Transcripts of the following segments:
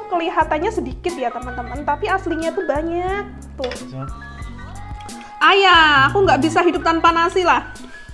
kelihatannya sedikit ya teman-teman, tapi aslinya tuh banyak. Tuh. Ayah, aku nggak bisa hidup tanpa nasi lah.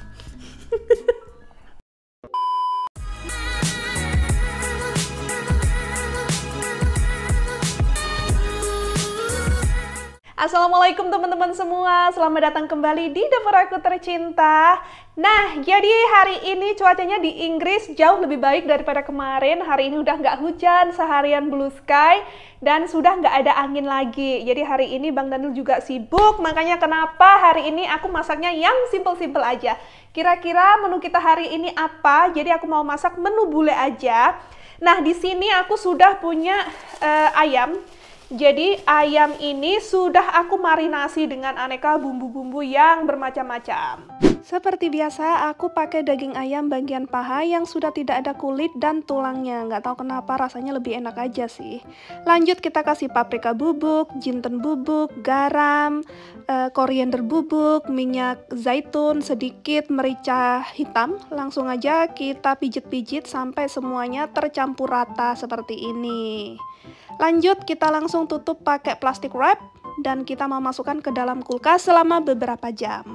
Assalamualaikum teman-teman semua, selamat datang kembali di dapur aku tercinta. Nah, jadi hari ini cuacanya di Inggris jauh lebih baik daripada kemarin. Hari ini udah nggak hujan, seharian blue sky, dan sudah nggak ada angin lagi. Jadi hari ini Bang Daniel juga sibuk, makanya kenapa hari ini aku masaknya yang simple-simple aja. Kira-kira menu kita hari ini apa? Jadi aku mau masak menu bule aja. Nah, di sini aku sudah punya ayam. Jadi ayam ini sudah aku marinasi dengan aneka bumbu-bumbu yang bermacam-macam. Seperti biasa, aku pakai daging ayam bagian paha yang sudah tidak ada kulit dan tulangnya. Nggak tahu kenapa rasanya lebih enak aja sih. Lanjut kita kasih paprika bubuk, jinten bubuk, garam, koriander bubuk, minyak zaitun sedikit, merica hitam. Langsung aja kita pijit-pijit sampai semuanya tercampur rata seperti ini. Lanjut kita langsung tutup pakai plastik wrap dan kita mau masukkan ke dalam kulkas selama beberapa jam.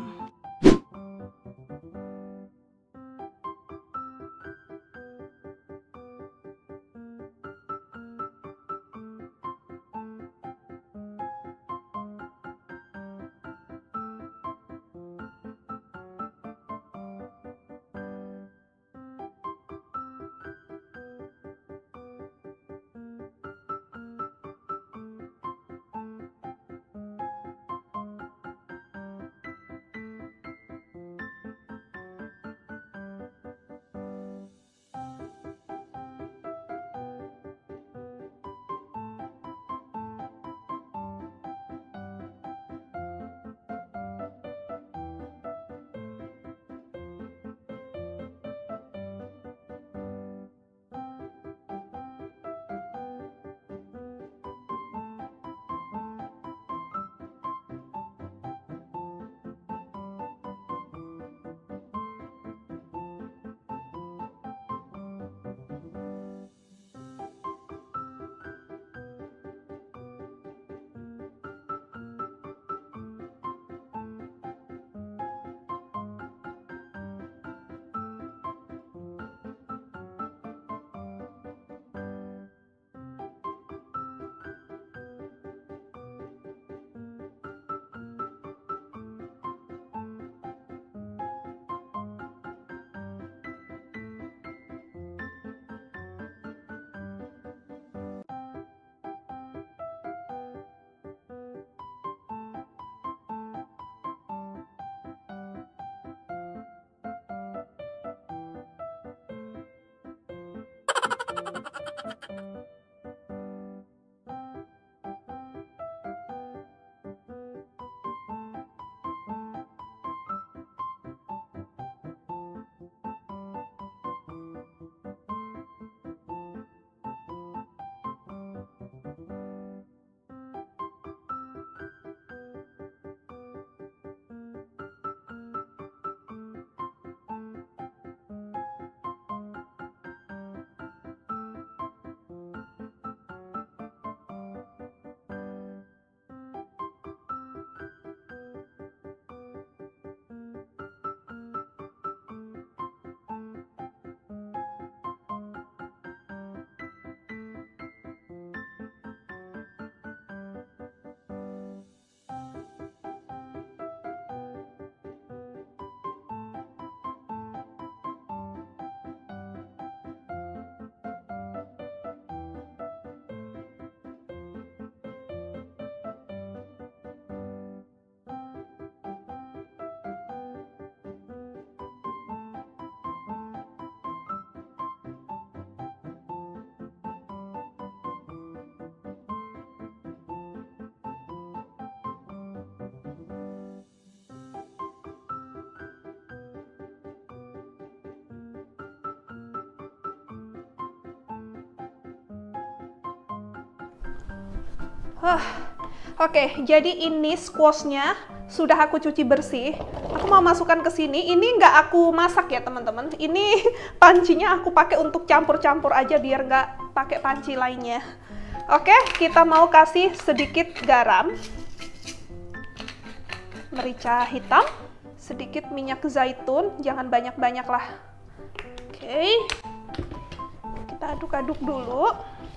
Oke, jadi ini squashnya sudah aku cuci bersih. Aku mau masukkan ke sini. Ini nggak aku masak ya teman-teman. Ini pancinya aku pakai untuk campur-campur aja biar nggak pakai panci lainnya. Oke, kita mau kasih sedikit garam, merica hitam, sedikit minyak zaitun, jangan banyak-banyak lah. Oke, kita aduk-aduk dulu.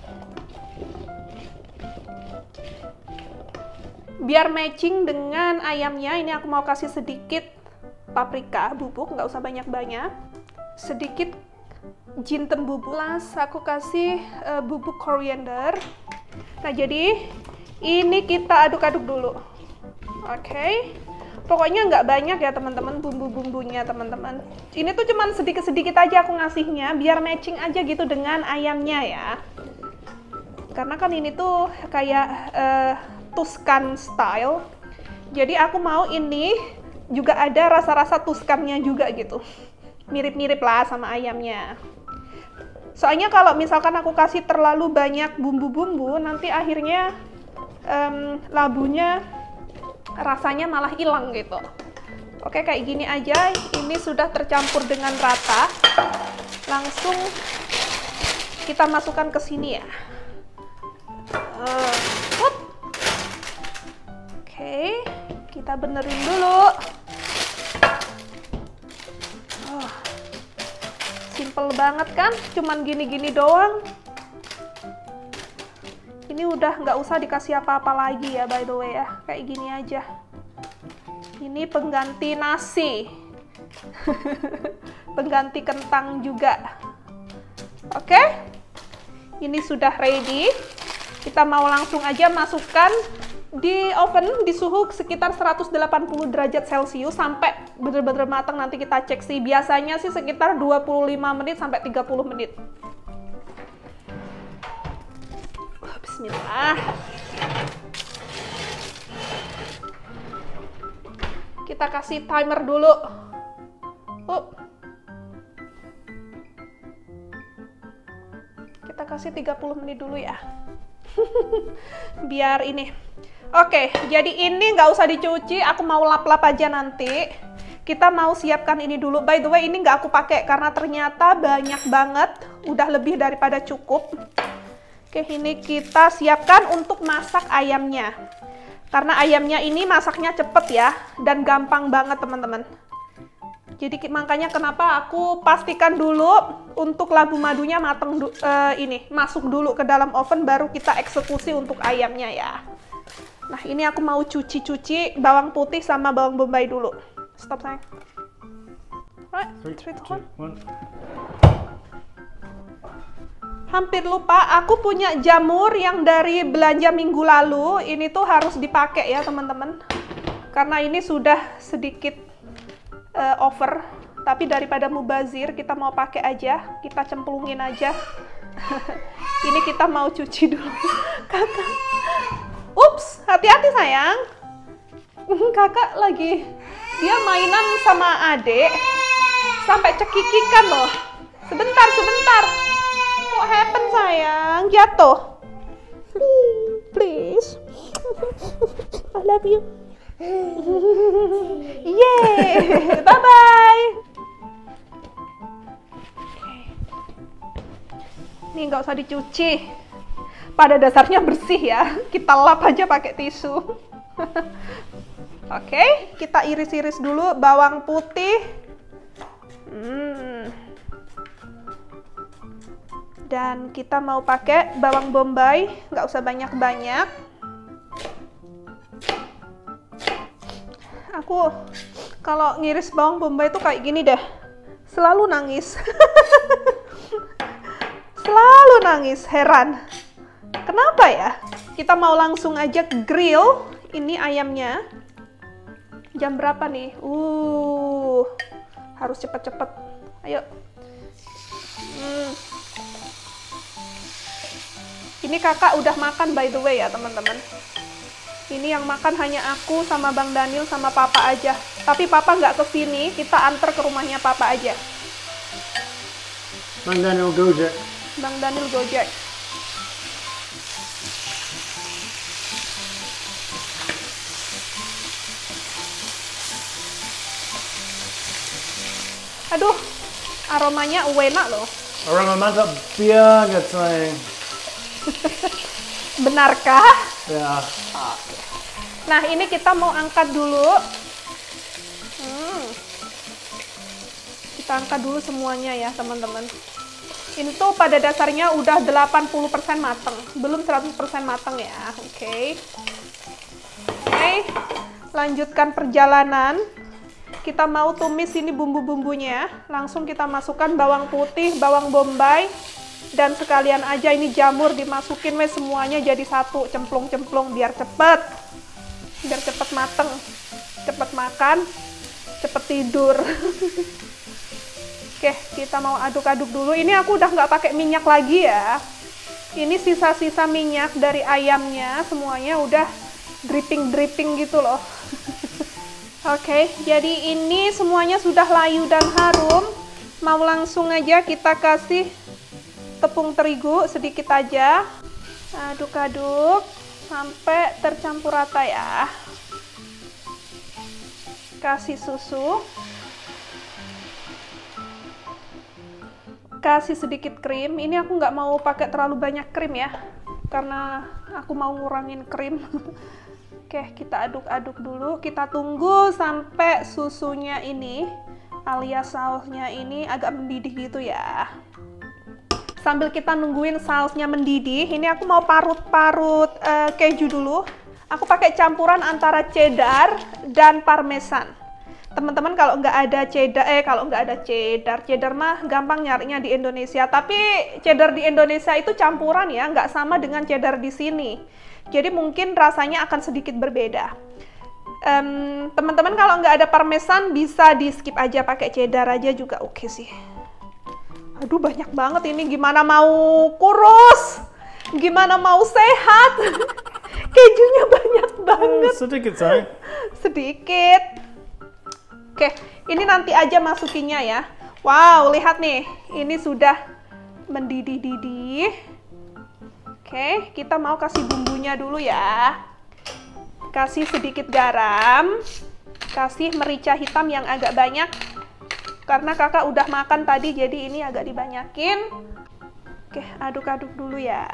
Biar matching dengan ayamnya, ini aku mau kasih sedikit paprika bubuk, nggak usah banyak-banyak. Sedikit jinten bubuk, aku kasih bubuk koriander. Nah, jadi ini kita aduk-aduk dulu. Oke. Pokoknya nggak banyak ya teman-teman bumbu-bumbunya teman-teman. Ini tuh cuman sedikit-sedikit aja aku ngasihnya, biar matching aja gitu dengan ayamnya ya. Karena kan ini tuh kayak Tuscan style. Jadi aku mau ini juga ada rasa-rasa Tuscannya juga gitu. Mirip-mirip lah sama ayamnya. Soalnya kalau misalkan aku kasih terlalu banyak bumbu-bumbu, nanti akhirnya labunya rasanya malah hilang gitu. Oke, kayak gini aja. Ini sudah tercampur dengan rata. Langsung kita masukkan ke sini ya. Oke, kita benerin dulu. Simple banget kan? Cuman gini-gini doang. Ini udah nggak usah dikasih apa-apa lagi ya, by the way ya. Kayak gini aja. Ini pengganti nasi. Pengganti kentang juga. Oke. Ini sudah ready. Kita mau langsung aja masukkan di oven di suhu sekitar 180 derajat Celcius sampai bener-bener matang. Nanti kita cek sih. Biasanya sih sekitar 25 menit sampai 30 menit. Bismillah. Kita kasih timer dulu. Kita kasih 30 menit dulu ya. Biar ini. Oke, jadi ini nggak usah dicuci. Aku mau lap-lap aja nanti. Kita mau siapkan ini dulu. By the way, ini nggak aku pakai karena ternyata banyak banget. Udah lebih daripada cukup. Oke, ini kita siapkan untuk masak ayamnya. Karena ayamnya ini masaknya cepet ya, dan gampang banget teman-teman. Jadi makanya kenapa aku pastikan dulu untuk labu madunya mateng masuk dulu ke dalam oven, baru kita eksekusi untuk ayamnya ya. Nah, ini aku mau cuci-cuci bawang putih sama bawang bombay dulu. Stop sayang. Right, 3, 2, 1. Hampir lupa, aku punya jamur yang dari belanja minggu lalu. Ini tuh harus dipakai ya teman-teman. Karena ini sudah sedikit over. Tapi daripada mubazir, kita mau pakai aja. Kita cemplungin aja. Ini kita mau cuci dulu. Kakak. Ups, hati-hati sayang. Kakak lagi, dia mainan sama adik. Sampai cekikikan loh. Sebentar, sebentar. What happened sayang? Jatuh. Please. I love you. Yeay. Bye-bye. Ini nggak usah dicuci. Pada dasarnya bersih ya. Kita lap aja pakai tisu. Oke, kita iris-iris dulu bawang putih. Dan kita mau pakai bawang bombay, nggak usah banyak-banyak. Aku kalau ngiris bawang bombay itu kayak gini deh, selalu nangis. Selalu nangis, heran. Kenapa ya? Kita mau langsung aja grill ini ayamnya. Jam berapa nih? Harus cepet-cepet. Ayo. Ini kakak udah makan by the way ya teman-teman. Ini yang makan hanya aku sama Bang Daniel sama papa aja. Tapi papa nggak kesini, kita antar ke rumahnya papa aja. Bang Daniel Gojek. Bang Daniel Gojek. Aduh, aromanya enak loh. Aroma mantap banget sayang. Benarkah? Ya. Oke. Nah, ini kita mau angkat dulu. Kita angkat dulu semuanya ya, teman-teman. Ini tuh pada dasarnya udah 80% mateng, belum 100% mateng ya. Oke. Lanjutkan perjalanan. Kita mau tumis ini bumbu-bumbunya. Langsung kita masukkan bawang putih, bawang bombay, dan sekalian aja ini jamur dimasukin semuanya jadi satu, cemplung-cemplung biar cepet mateng, cepet makan, cepet tidur. Oke, kita mau aduk-aduk dulu. Ini aku udah nggak pakai minyak lagi ya. Ini sisa-sisa minyak dari ayamnya, semuanya udah dripping gitu loh. Oke, jadi ini semuanya sudah layu dan harum. Mau langsung aja kita kasih tepung terigu sedikit aja. Aduk-aduk sampai tercampur rata ya. Kasih susu. Kasih sedikit krim. Ini aku nggak mau pakai terlalu banyak krim ya, karena aku mau ngurangin krim. Oke, kita aduk-aduk dulu. Kita tunggu sampai susunya ini, alias sausnya ini agak mendidih gitu ya. Sambil kita nungguin sausnya mendidih, ini aku mau parut-parut keju dulu. Aku pakai campuran antara cheddar dan parmesan. Teman-teman kalau nggak ada cheddar mah gampang nyarinya di Indonesia. Tapi cheddar di Indonesia itu campuran ya, nggak sama dengan cheddar di sini. Jadi mungkin rasanya akan sedikit berbeda. Teman-teman kalau nggak ada parmesan bisa di skip aja, pakai cheddar aja juga oke sih. Aduh banyak banget ini, gimana mau kurus? Gimana mau sehat? Kejunya banyak banget. Sedikit sayang. Sedikit. Oke, ini nanti aja masukinnya ya. Wow, lihat nih, ini sudah mendidih-didih. Oke, kita mau kasih bumbunya dulu ya. Kasih sedikit garam, kasih merica hitam yang agak banyak. Karena kakak udah makan tadi, jadi ini agak dibanyakin. Oke, aduk-aduk dulu ya.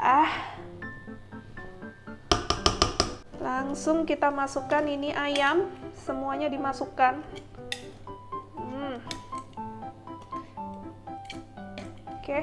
Langsung kita masukkan ini ayam, semuanya dimasukkan. Oke.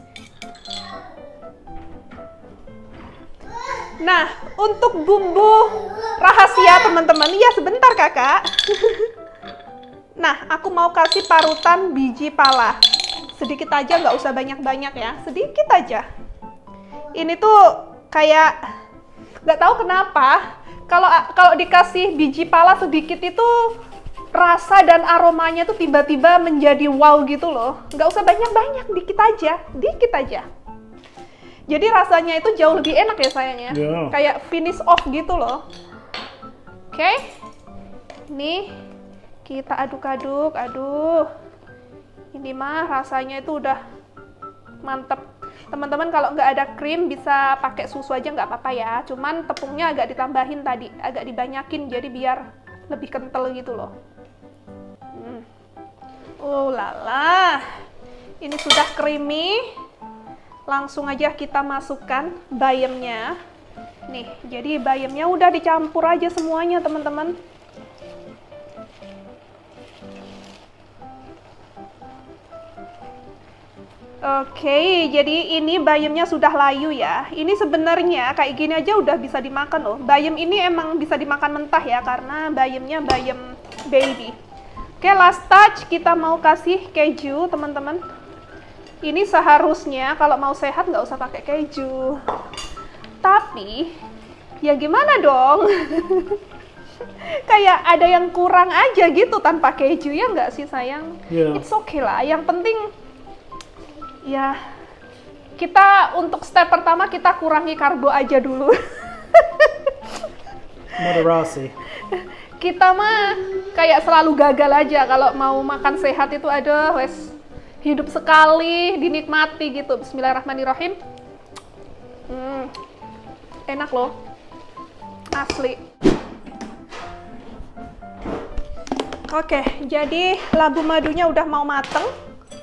Nah, untuk bumbu rahasia teman-teman, ya sebentar kakak. Nah, aku mau kasih parutan biji pala. Sedikit aja, nggak usah banyak-banyak ya, sedikit aja. Ini tuh kayak, nggak tahu kenapa, kalau dikasih biji pala sedikit itu rasa dan aromanya tuh tiba-tiba menjadi wow gitu loh. Nggak usah banyak-banyak, dikit aja. Jadi rasanya itu jauh lebih enak ya sayangnya. Yeah. Kayak finish off gitu loh. Oke. Nih, kita aduk-aduk, aduh. Ini mah rasanya itu udah mantep. Teman-teman kalau nggak ada krim bisa pakai susu aja nggak apa-apa ya. Cuman tepungnya agak ditambahin tadi, agak dibanyakin jadi biar lebih kental gitu loh. Oh lala, ini sudah creamy. Langsung aja kita masukkan bayamnya. Nih, jadi bayamnya udah dicampur aja semuanya teman-teman. Oke, jadi ini bayamnya sudah layu ya. Ini sebenarnya kayak gini aja udah bisa dimakan loh. Bayam ini emang bisa dimakan mentah ya, karena bayamnya bayam baby. Oke, last touch kita mau kasih keju teman-teman. Ini seharusnya kalau mau sehat nggak usah pakai keju. Tapi, ya gimana dong? Kayak ada yang kurang aja gitu tanpa keju, ya nggak sih sayang? Yeah. It's okay lah, yang penting ya kita untuk step pertama kita kurangi karbo aja dulu. Moderasi. Kita mah kayak selalu gagal aja kalau mau makan sehat itu, ada wes hidup sekali dinikmati gitu. Bismillahirrahmanirrahim. Enak loh, asli. Oke, jadi labu madunya udah mau mateng.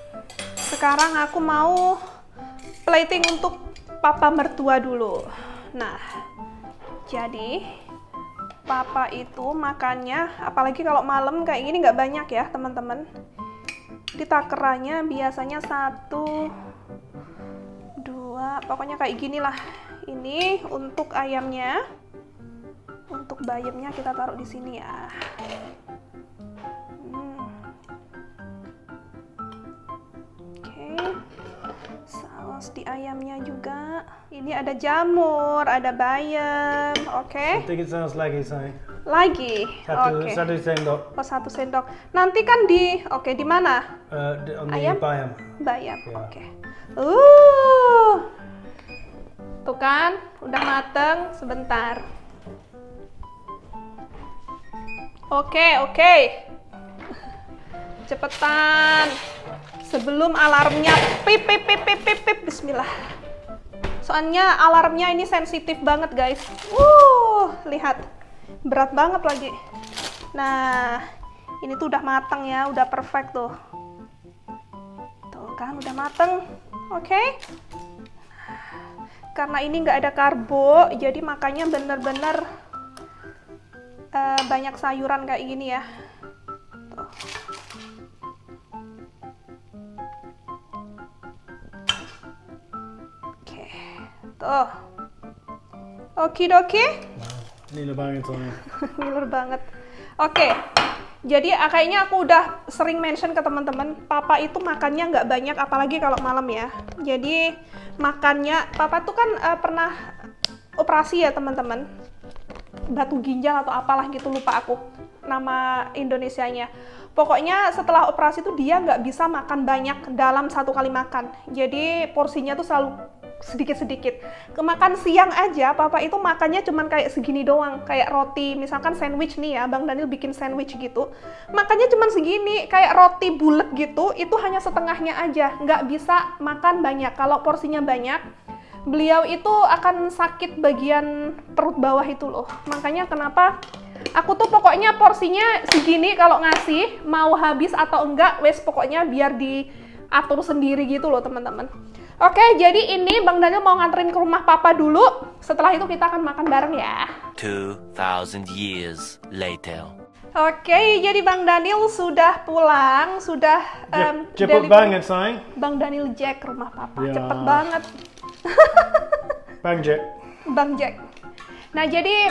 Sekarang aku mau plating untuk papa mertua dulu. Nah, jadi papa itu makannya, apalagi kalau malam kayak gini nggak banyak ya teman-teman. Di takerannya biasanya 1, 2, pokoknya kayak gini lah. Ini untuk ayamnya, untuk bayamnya kita taruh di sini ya. Oke, saus di ayamnya juga. Ini ada jamur, ada bayam. Oke. Sedikit saus lagi, sayang. Lagi. Oke. 1 sendok. Oh, 1 sendok. Nanti kan di, oke, di mana? Ayam? Bayam. Bayam. Ya. Oke. Tuh kan, udah mateng. Sebentar. Oke. Cepetan. Sebelum alarmnya pip. Bismillah. Soalnya alarmnya ini sensitif banget, guys. Lihat. Berat banget lagi. Nah, ini tuh udah mateng ya, udah perfect tuh. Tuh kan, udah mateng. Oke. Karena ini nggak ada karbo, jadi makanya bener-bener banyak sayuran kayak gini ya. Tuh. Oke. Tuh. Okidoki. Ngiler banget, sayang. Ngiler banget. Oke. Jadi kayaknya aku udah sering mention ke teman-teman, papa itu makannya nggak banyak, apalagi kalau malam ya. Jadi makannya, papa tuh kan pernah operasi ya teman-teman, batu ginjal atau apalah gitu, lupa aku nama Indonesianya. Pokoknya setelah operasi tuh dia nggak bisa makan banyak dalam 1 kali makan. Jadi porsinya tuh selalu sedikit-sedikit. Kemakan siang aja, papa itu makannya cuman kayak segini doang. Kayak roti, misalkan sandwich nih ya, Bang Daniel bikin sandwich gitu. Makannya cuman segini, kayak roti bulat gitu, itu hanya setengahnya aja. Nggak bisa makan banyak. Kalau porsinya banyak, beliau itu akan sakit bagian perut bawah itu loh. Makanya kenapa aku tuh pokoknya porsinya segini, kalau ngasih, mau habis atau enggak, wes pokoknya biar diatur sendiri gitu loh teman-teman. Oke, jadi ini Bang Daniel mau nganterin ke rumah papa dulu. Setelah itu kita akan makan bareng ya. 2000 years later. Oke, jadi Bang Daniel sudah pulang, sudah Cepet banget, sayang. Bang Daniel Jack rumah papa, Ya. cepet banget. Bang Jack. Bang Jack. Nah, jadi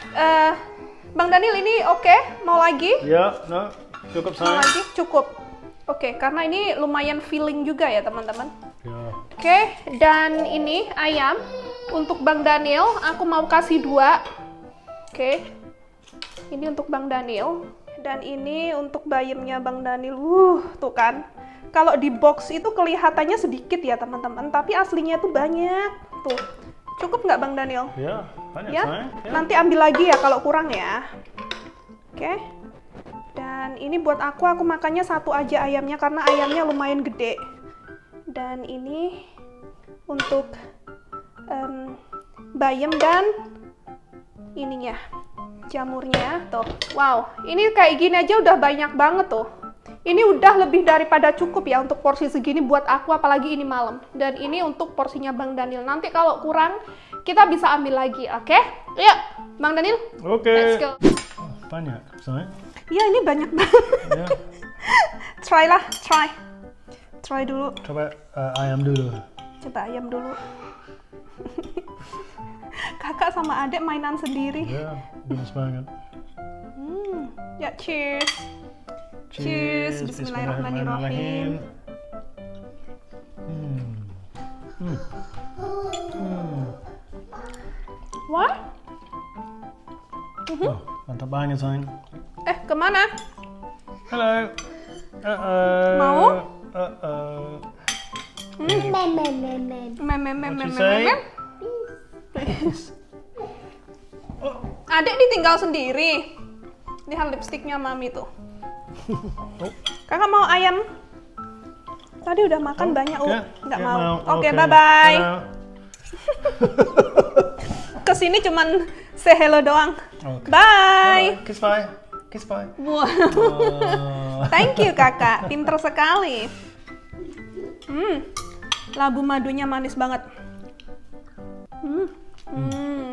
Bang Daniel ini oke, mau lagi? Ya, no, cukup, Mau sayang. lagi? Cukup. Oke, karena ini lumayan filling juga ya teman-teman. Ya. Oke, dan ini ayam untuk Bang Daniel, aku mau kasih 2. Oke, ini untuk Bang Daniel, dan ini untuk bayamnya Bang Daniel. Tuh kan, kalau di box itu kelihatannya sedikit ya teman-teman, tapi aslinya tuh banyak. Tuh, cukup nggak Bang Daniel? Ya, banyak, Ya, sayang. Ya. nanti ambil lagi ya kalau kurang ya. Oke, dan ini buat aku makannya 1 aja ayamnya karena ayamnya lumayan gede. Dan ini untuk bayam dan ininya, jamurnya tuh. Wow, ini kayak gini aja udah banyak banget tuh. Ini udah lebih daripada cukup ya untuk porsi segini buat aku, apalagi ini malam. Dan ini untuk porsinya Bang Daniel. Nanti kalau kurang kita bisa ambil lagi, oke? Yuk, Bang Daniel. Oke. Let's go. Oh, banyak, sayang. Iya, ini banyak banget. Ya. Try lah, try. Try dulu. Coba ayam dulu. Coba ayam dulu. Kakak sama adik mainan sendiri. Ya, bagus banget. Ya, cheers. Cheers. Bismillahirrahmanirrahim. Wah? Oh, mantap banget, sayang. Kemana? Halo. Mau? What you say? Adik ditinggal sendiri. Lihat lipstiknya mami tuh. Kakak mau ayam? Tadi udah makan banyak. Nggak mau. Oke, bye-bye. Kesini cuman say hello doang. Okay. Bye. Kiss bye. Kiss bye. Wow. Thank you kakak, pinter sekali. Labu madunya manis banget.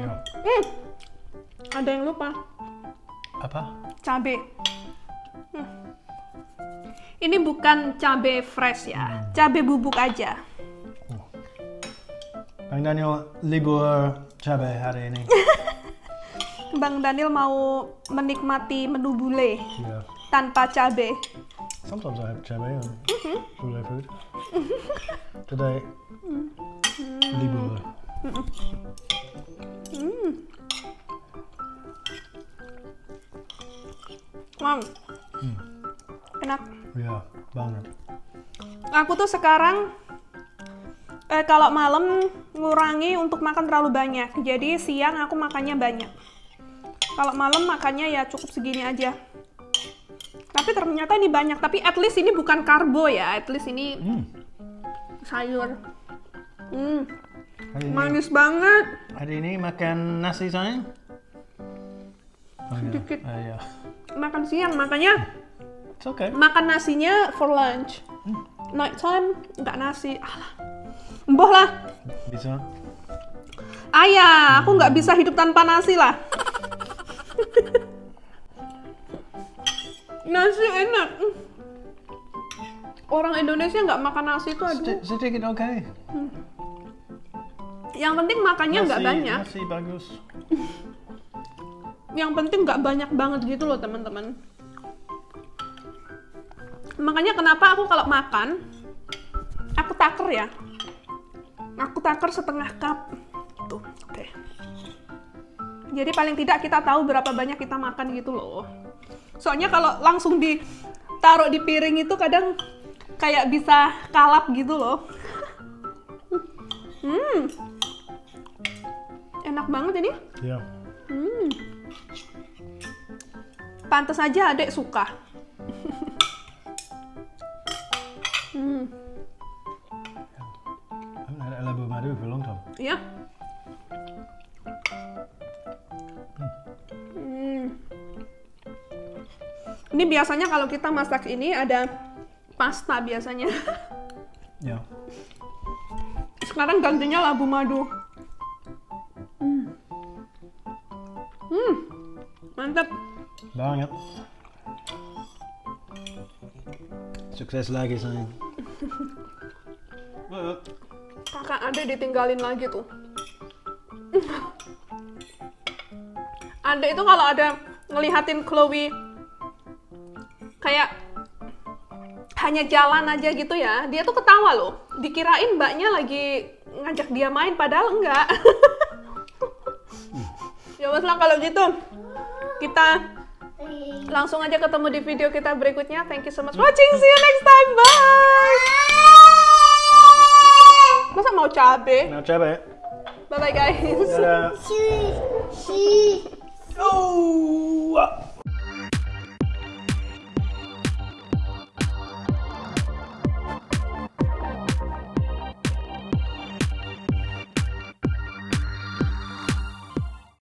Ada yang lupa. Apa? Cabe. Ini bukan cabe fresh ya, cabe bubuk aja. Bang Daniel libur cabai hari ini. Bang Daniel mau menikmati menu bule Yeah. tanpa cabe. Sometimes I have cabai on bule food. Today, libur. Enak. Yeah, banget. Aku tuh sekarang kalau malam ngurangi untuk makan terlalu banyak. Jadi siang aku makannya banyak. Kalau malam makannya ya cukup segini aja. Tapi ternyata ini banyak. Tapi at least ini bukan karbo ya. At least ini sayur. Hari ini, Manis banget. hari ini makan nasi sayang? Oh, yeah. Sedikit. Yeah. Makan siang, makanya It's okay. makan nasinya for lunch. Night time nggak nasi. Alah. Mbah lah. Bisa. Ayah, aku nggak bisa hidup tanpa nasi lah. Nasi enak. Orang Indonesia nggak makan nasi itu aduh. Sedikit okay. Yang penting makannya nggak banyak. Nasi bagus. Yang penting nggak banyak banget gitu loh teman-teman. Makanya kenapa aku kalau makan, aku taker ya. Aku taker setengah cup. Tuh, oke. Jadi paling tidak kita tahu berapa banyak kita makan gitu loh. Soalnya kalau langsung ditaruh di piring itu kadang kayak bisa kalap gitu loh. Enak banget ini. Yeah. Pantes aja adek suka. I haven't had labu madu for a long time. Iya. Ini biasanya kalau kita masak ini ada pasta biasanya. Yeah. Sekarang gantinya labu madu. Mantap. Banget. Sukses lagi sayang. Kakak adek ditinggalin lagi tuh. Adek itu kalau ada ngelihatin Chloe kayak hanya jalan aja gitu ya, dia tuh ketawa loh. Dikirain mbaknya lagi ngajak dia main, padahal enggak. Ya wes lah kalau gitu. Kita langsung aja ketemu di video kita berikutnya. Thank you so much for watching. See you next time. Bye. Masa mau cabe? Now cabai. Bye bye guys. Dadah. She. Oh!